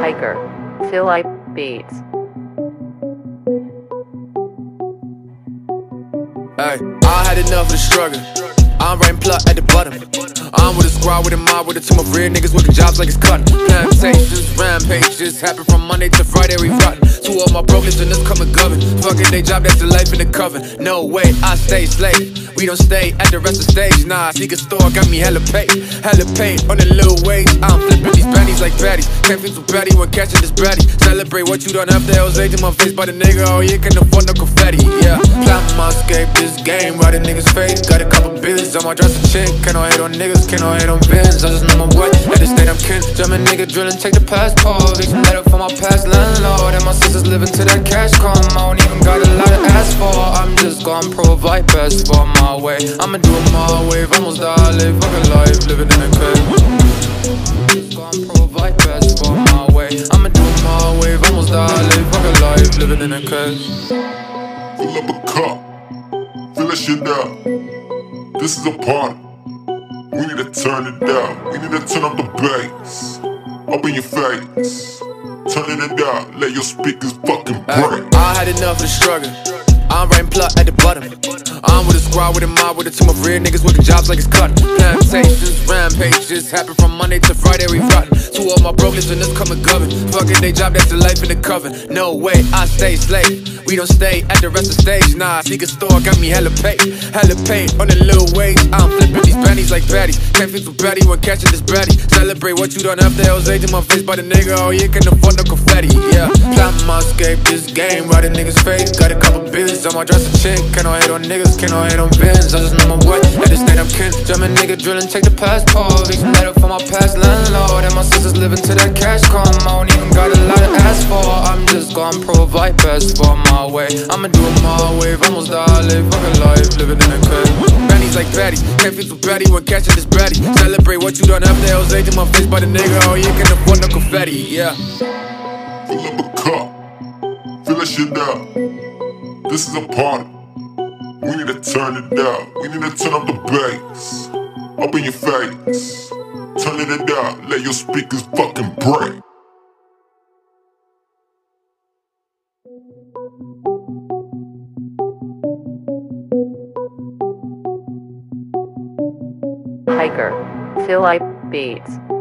Hygor Philipe Beats. Hey, I had enough of the struggle. I'm writing plot at the bottom. I'm with a squad, with a mob, with a team of real niggas working jobs like it's cotton. Plantations, rampages, happen from Monday to Friday, we rotten. Two of my brokers and this coming govern. Fucking they job, that's the life in the coven. No way, I stay slave. We don't stay at the rest of the stage. Nah, sneaker store got me hella paid on a little wage. I'm flipping these baddies like baddies. Can't feel too batty when catching this bratty. Celebrate what you done after hell's age in my face by the nigga. Oh, you can afford no confetti. Yeah, plot my escape this game. Why the niggas fake? Got a couple bills on my dresser chick. Can't no hate on niggas, can't no hate on bins. I just know my way. At the state I'm kin. German nigga drilling, take the passport. Victim letter for my past landlord. And my sisters living to that cash come. I don't even got a lot to ask for. I'm just gonna provide best for my way. I'ma do it my way. Vamos dale, fucking life, living in a cave. Just gonna provide best for my way. I'ma do it my way. Vamos dale, fucking life, living in a cave. Fill up a cup, fill that shit up. This is a party. We need to turn it down. We need to turn up the bass. Up in your face. Turning it down, let your speakers fucking break. I had enough of the struggle. I'm writing plot at the bottom. I'm with a squad, with a mob, with a team of real niggas working jobs like it's cotton. Plantations, rampages, happen from Monday to Friday, we rotten. Two of my brokers and this coming govern. Fucking they job, that's the life in the coven. No way, I stay slave. We don't stay at the rest of the stage. Nah, sneaker store got me hella paid on a little wage. I'm flipping these baddies like baddies. Can't feel too batty when catching this bratty. Celebrate what you done after hell's age in my face by the nigga. Oh, you can afford no confetti. Yeah, plot my escape this game. Why the niggas fake? Got a couple bills on my dresser chick. Can't no hate on niggas, can't no hate on bins. I just know my way. At the state I'm kin. German nigga drilling, take the passport. Victim letter for my past landlord. And my sisters living to that cash come. I don't even got a lot to ask for. I'm just gonna provide best for my way. I'ma do it my way. Vamos dale, fucking life, living in a cave. Baddies like baddies, can't feel too batty when catching this bratty. Celebrate what you done after hell's age in my face by the nigga. Oh, you can afford no confetti. Yeah. Fill up a cup, fill that shit up. This is a party. We need to turn it down. We need to turn up the bass. Up in your face. Turning it down, let your speakers fucking break. Hygor Philipe Beats.